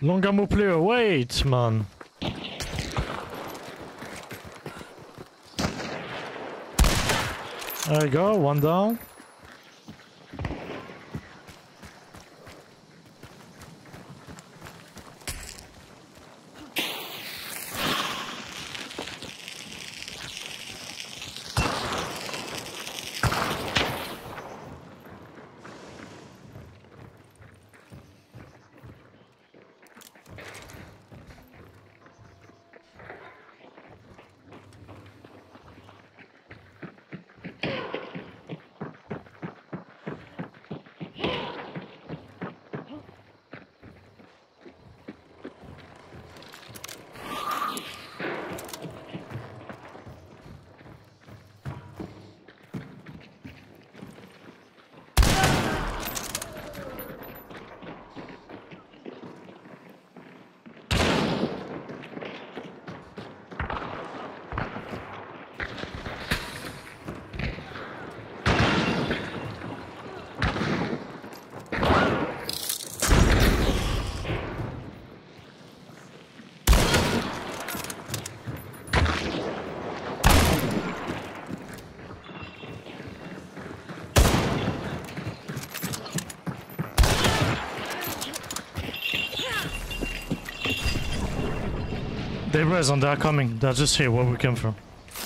Longer move player, wait, man. There you go, one down. They res on, they're coming. They're just here where we came from.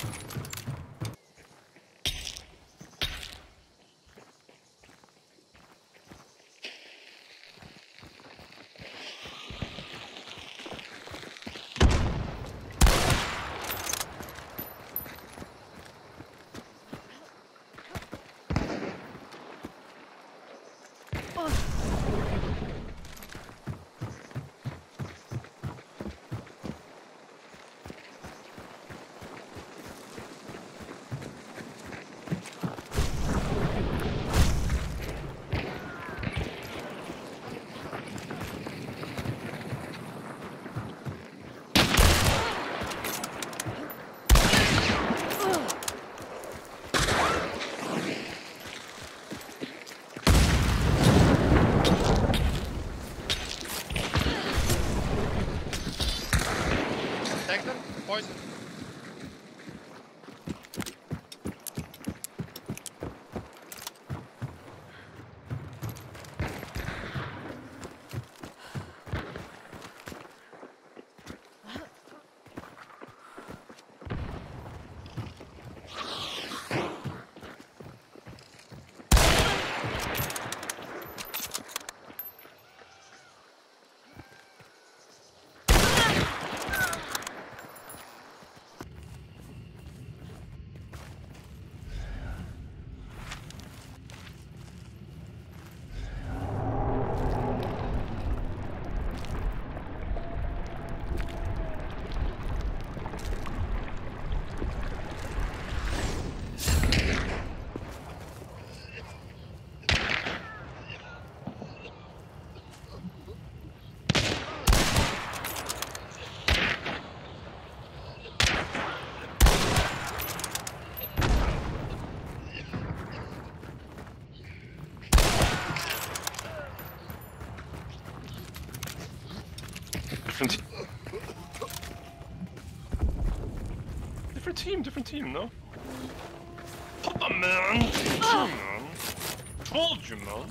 Poison. Different team, no? Come on, man! Come on! Told you, man!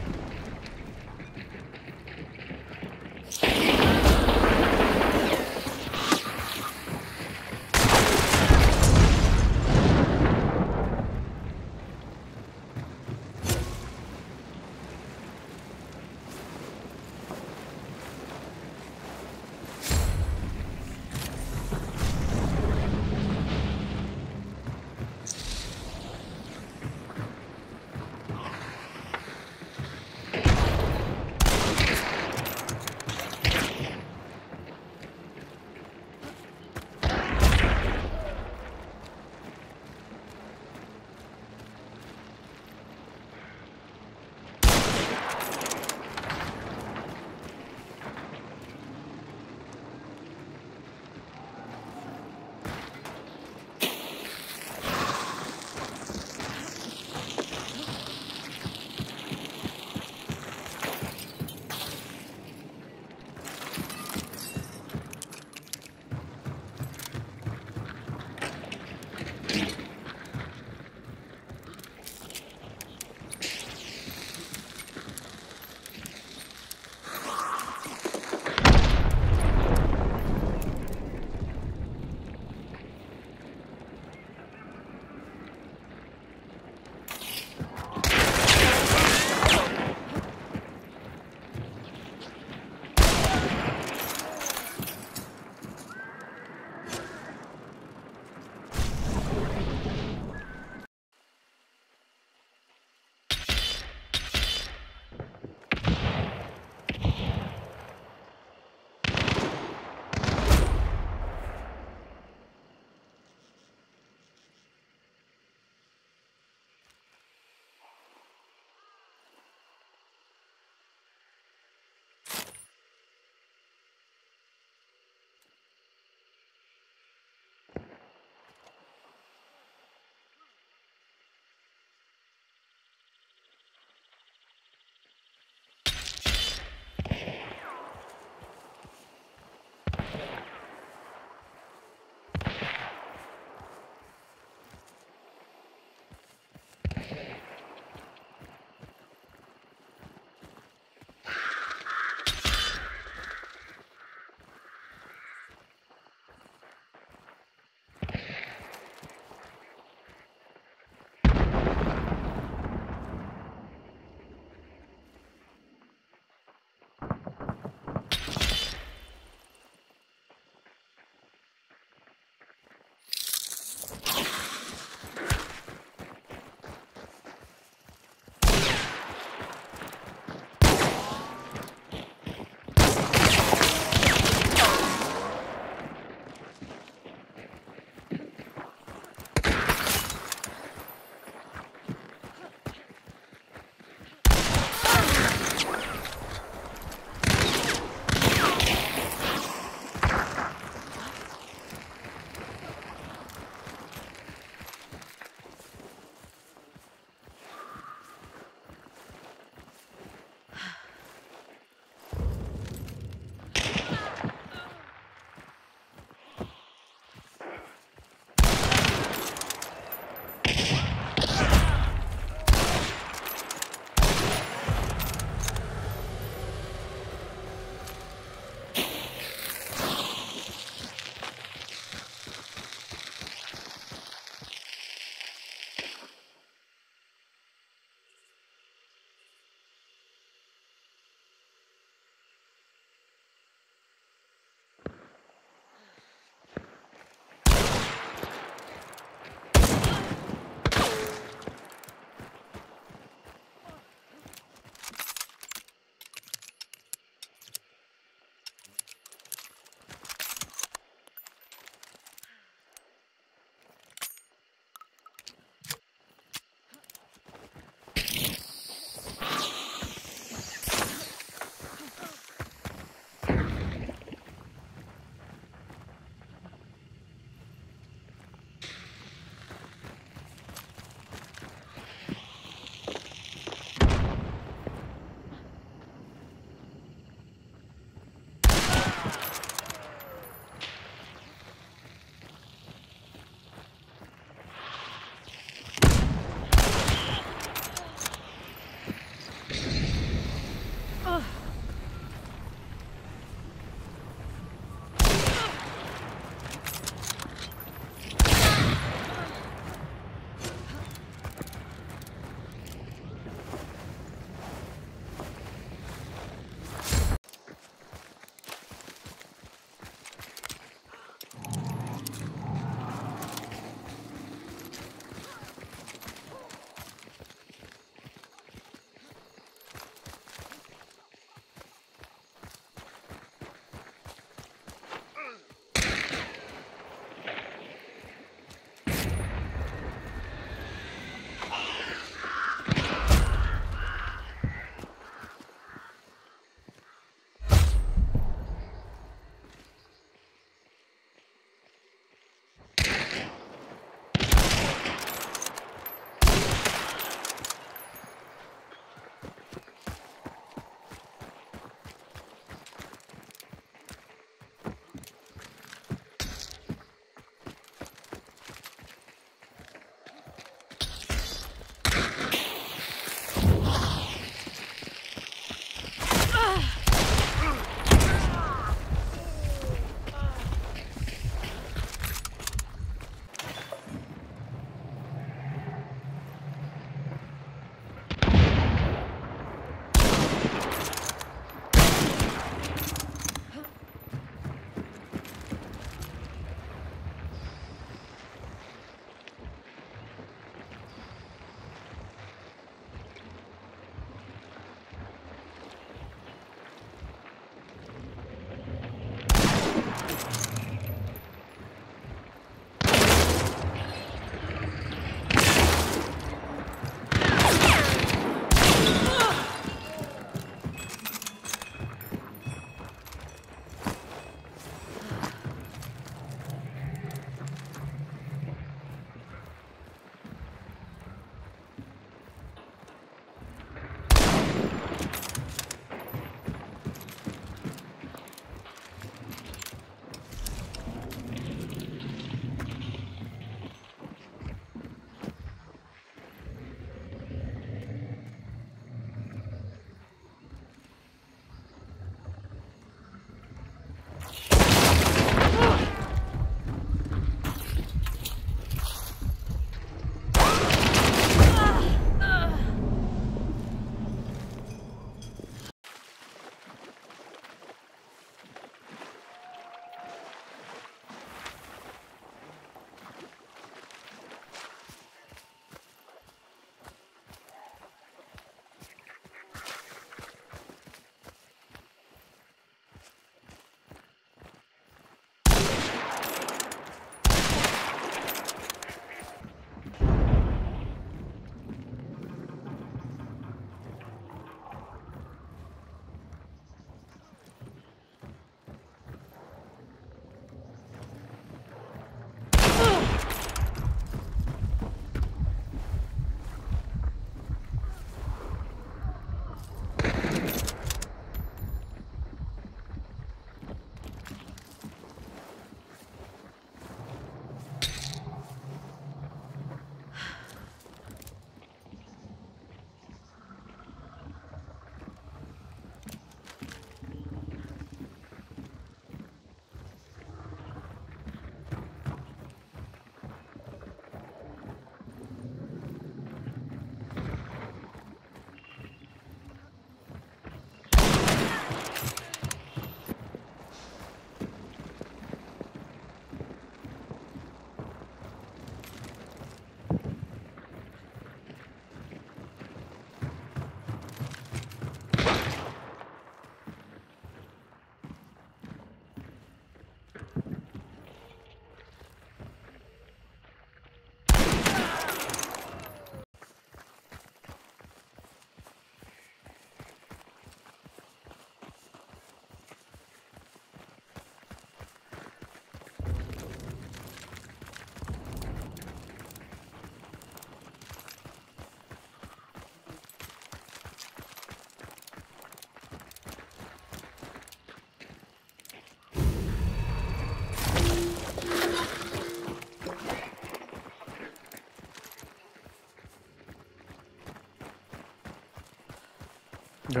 Yep.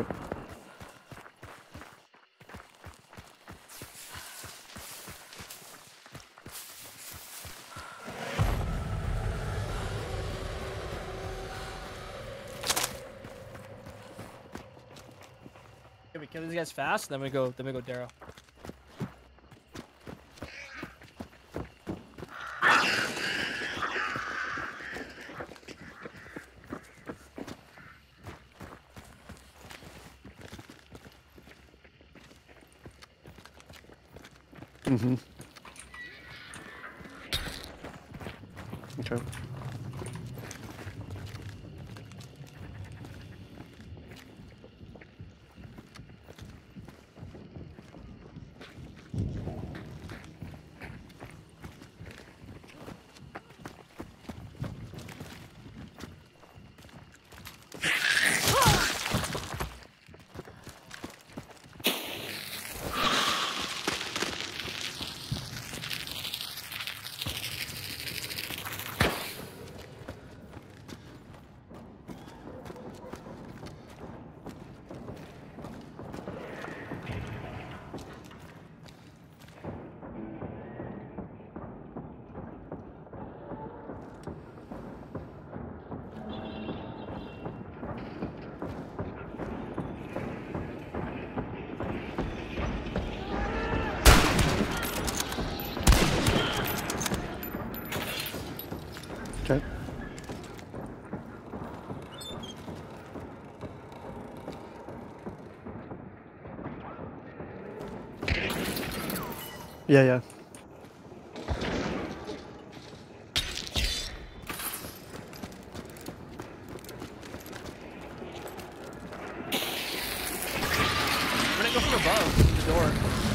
Can we kill these guys fast? Then we go Darrow. Mm-hmm. Okay. Okay. Yeah, yeah. We're gonna go from above the door.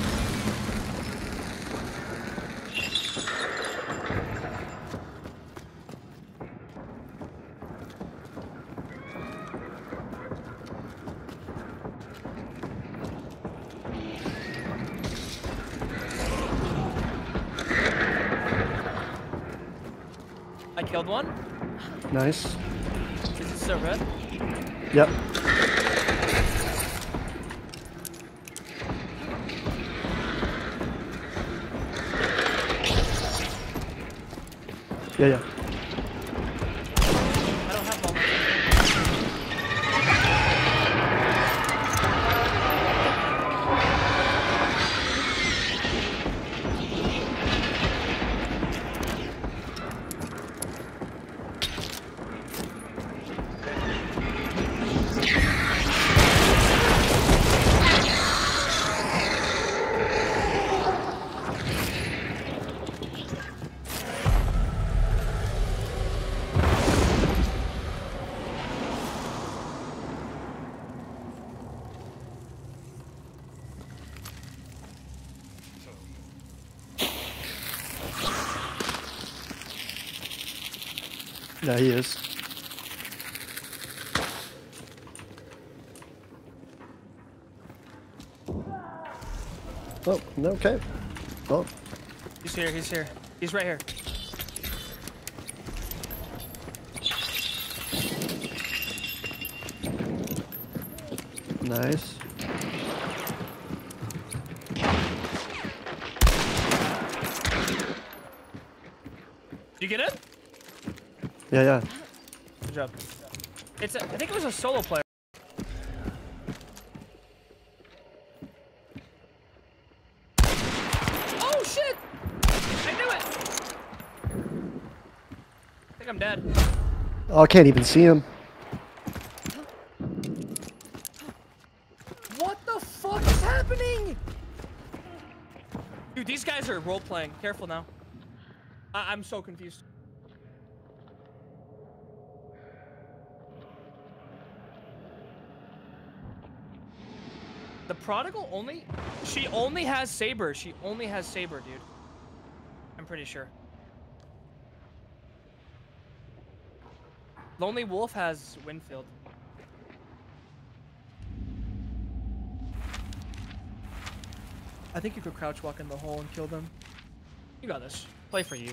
I killed one. Nice. Is it still red? Yep. Yeah, yeah. I don't have one. Yeah, he is. Oh, okay. Oh, He's here. He's here. He's right here. nice. You get it? Yeah, yeah. Good job. I think it was a solo player. Oh shit! I knew it. I think I'm dead. Oh, I can't even see him. What the fuck is happening? Dude, these guys are role playing. Careful now. I'm so confused. The prodigal she only has Saber. She only has Saber, dude. I'm pretty sure. Lonely Wolf has Winfield. I think you could crouch walk in the hole and kill them. You got this. Play for you.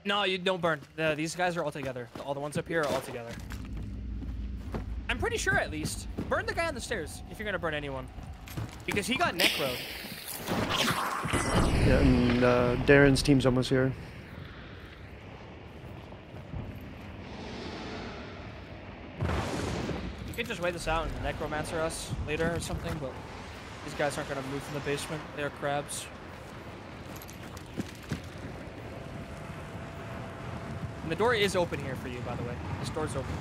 No, you don't burn. These guys are all together. All the ones up here are all together. I'm pretty sure, at least. Burn the guy on the stairs if you're gonna burn anyone, because he got necroed. Yeah, and Darren's team's almost here. You could just wait this out and necromancer us later or something, but these guys aren't gonna move from the basement. They're crabs. And the door is open here for you, by the way. This door's open.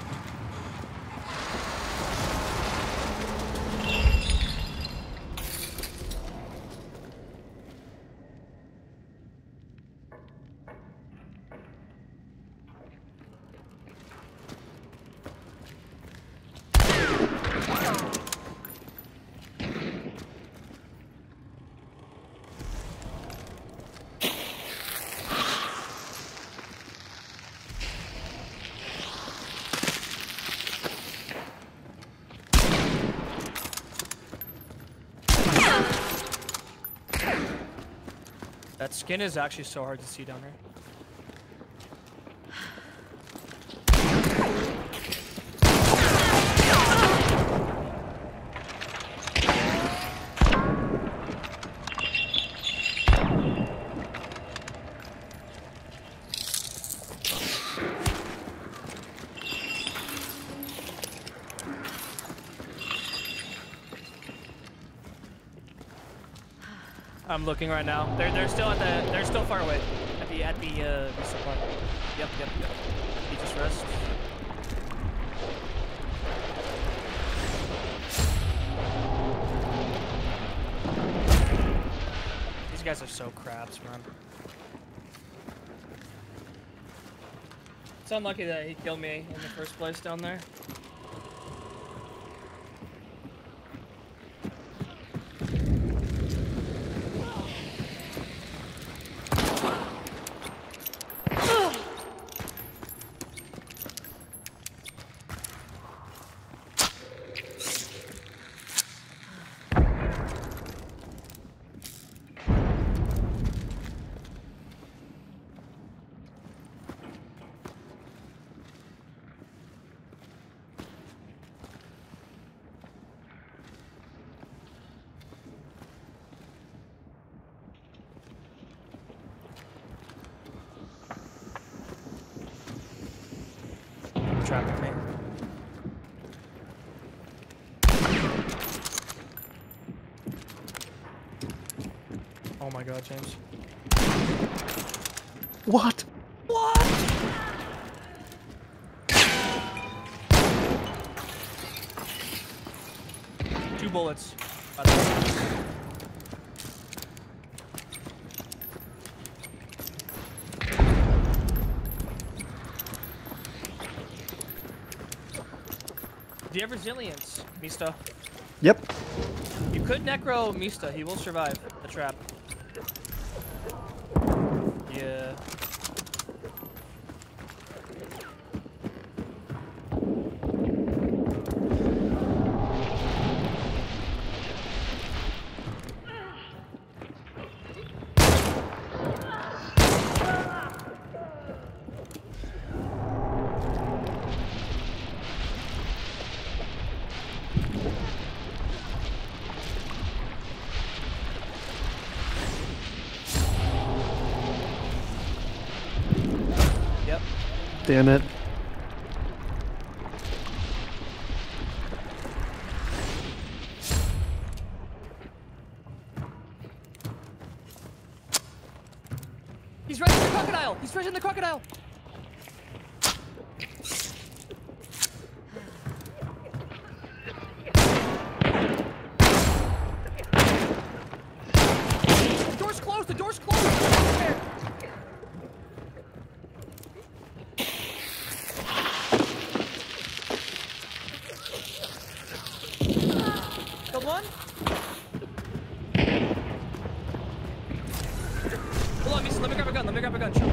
That skin is actually so hard to see down here. I'm looking right now. They're still at the. They're still far away. At the resupply. Yep. You just rest. These guys are so crabs, man. It's unlucky that he killed me in the first place down there. Trapping me. Oh my god, James. What? What? Two bullets. By the way. Do you have resilience, Mista? Yep. You could necro Mista. He will survive the trap. Yeah. Damn it. He's right in the crocodile! He's right in the crocodile! The door's closed! The door's closed! Killed one? Hold on, Misa, let me grab a gun, shoot.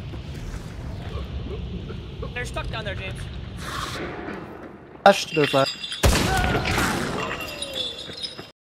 They're stuck down there, James. Flash, they're flash.